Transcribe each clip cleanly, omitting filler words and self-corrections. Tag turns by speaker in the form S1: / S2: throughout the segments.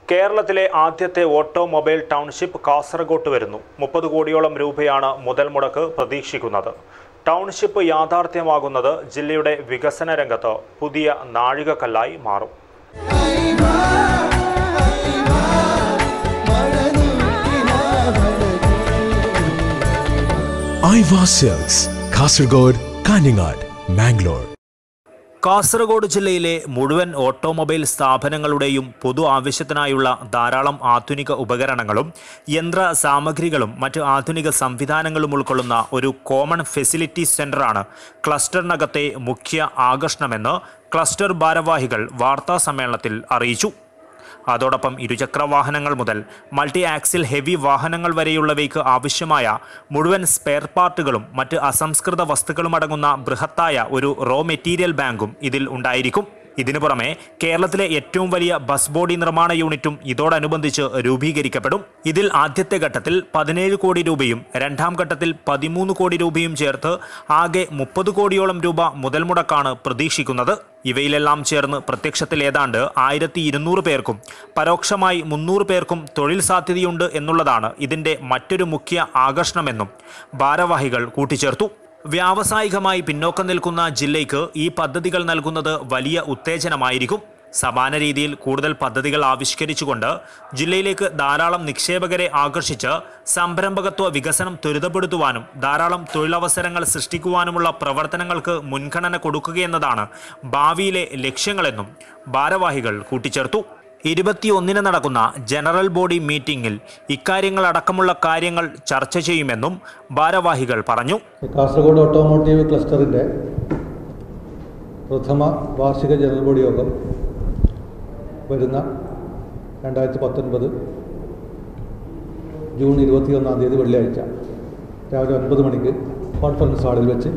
S1: കേരളത്തിലെ ആദ്യത്തെ automobile township Kasaragod വരുന്നു. 30 കോടിയോളം രൂപയാണ് മുതൽ മുടക്ക് പ്രതീക്ഷിക്കുന്നത്. ടൗൺഷിപ്പ് യാഥാർത്ഥ്യമാകുന്നത് ജില്ലയുടെ വികസന രംഗത്ത് പുതിയ നാഴികക്കല്ലായി മാറും.
S2: ഐവാ സിൽക്സ്, കാസർഗോഡ്, കാഞ്ഞങ്ങാട്, മാംഗ്ലൂർ.
S1: കാസർഗോഡ് ജില്ലയിലെ മുഴുവൻ ഓട്ടോമൊബൈൽ സ്ഥാപനങ്ങളുടെയും പൊതു ആവശ്യത്തിനായുള്ള ധാരാളം ആധുനിക ഉപകരണങ്ങളും യന്ത്ര സാമഗ്രികളും മറ്റ് ആധുനിക സംവിധാനങ്ങളും ഉൾക്കൊള്ളുന്ന ഒരു കോമൺ ഫെസിലിറ്റി സെന്ററാണ് ക്ലസ്റ്ററിനകത്തെ മുഖ്യ ആകർഷണമെന്ന് ക്ലസ്റ്റർ ഭാരവാഹികൾ വാർത്താസമ്മേളനത്തിൽ അറിയിച്ചു. അതോടൊപ്പം ഇരുചക്ര വാഹനങ്ങൾ മുതൽ മൾട്ടി ആക്സിൽ ഹെവി വാഹനങ്ങൾ വരെയുള്ളവയ്ക്ക് ആവശ്യമായ മുഴുവൻ സ്പെയർ പാർട്ടുകളും മറ്റ് അസംസ്കൃത വസ്തുക്കളും അടങ്ങുന്ന ബൃഹത്തായ ഒരു റോ മെറ്റീരിയൽ ബാങ്കും ഇതിൽ ഉണ്ടായിരിക്കും. ഇതിനു പുറമെ കേരളത്തിലെ ഏറ്റവും വലിയ ബസ് ബോഡി നിർമ്മാണ യൂണിറ്റും ഇതോടനുബന്ധിച്ച് രൂപീകരിക്കപ്പെടും. ഇതിൽ ആദ്യത്തെ ഘട്ടത്തിൽ 17 കോടി രൂപയും രണ്ടാം ഘട്ടത്തിൽ 13 കോടി രൂപയും ചേർത്ത് ആകെ 30 കോടിയോളം രൂപ മുതൽ മുടക്കാണ് പ്രതീക്ഷിക്കുന്നത്. ഇവയിലെല്ലാം ചേർന്ന് പ്രത്യക്ഷത്തിൽ ഏതാണ്ട് 1200 പേർക്കും പരോക്ഷമായി 300 പേർക്കും തൊഴിൽ സാധ്യതയുണ്ട് എന്നുള്ളതാണ് ഇതിൻ്റെ മറ്റൊരു മുഖ്യ ആകർഷണമെന്നും ഭാരവാഹികൾ കൂട്ടിച്ചേർത്തു. വ്യാവസായികമായി പിന്നോക്കം നിൽക്കുന്ന ജില്ലയ്ക്ക് ഈ പദ്ധതികൾ നൽകുന്നത് വലിയ ഉത്തേജനമായിരിക്കും. സമാന രീതിയിൽ കൂടുതൽ പദ്ധതികൾ ആവിഷ്കരിച്ചുകൊണ്ട് ജില്ലയിലേക്ക് ധാരാളം നിക്ഷേപകരെ ആകർഷിച്ച് സംരംഭകത്വ വികസനം ത്വരിതപ്പെടുത്തുവാനും ധാരാളം തൊഴിലവസരങ്ങൾ സൃഷ്ടിക്കുവാനുമുള്ള പ്രവർത്തനങ്ങൾക്ക് മുൻഗണന കൊടുക്കുകയെന്നതാണ് ഭാവിയിലെ ലക്ഷ്യങ്ങളെന്നും ഭാരവാഹികൾ കൂട്ടിച്ചേർത്തു. 21-ന് നടക്കുന്ന ജനറൽ ബോഡി മീറ്റിംഗിൽ ഇക്കാര്യങ്ങളടക്കമുള്ള കാര്യങ്ങൾ ചർച്ച ചെയ്യുമെന്നും ഭാരവാഹികൾ പറഞ്ഞു.
S3: കാസർഗോഡ് ഓട്ടോമോട്ടീവ് ക്ലസ്റ്ററിൻ്റെ പ്രഥമ വാർഷിക ജനറൽ ബോഡി യോഗം വരുന്ന 2019 ജൂൺ 21-ാം തീയതി വെള്ളിയാഴ്ച രാവിലെ 9 മണിക്ക് കോൺഫറൻസ് ഹാളിൽ വെച്ച്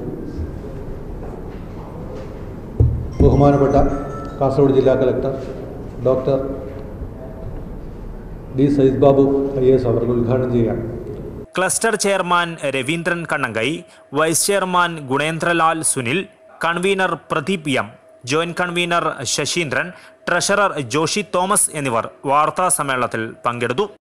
S3: ബഹുമാനപ്പെട്ട കാസർഗോഡ് ജില്ലാ collector doctor D Said Babu IAS അവർ ഉദ്ഘാടനം ചെയ്യുകയാണ്.
S1: Cluster chairman Raveendran Kannankai, vice chairman Gunendralal Sunil, convener Pradeep M, joint convener Sasheendran, treasurer Joshy Thomas എന്നിവർ വാർത്താ സമ്മേളനത്തിൽ പങ്കെടുത്തു.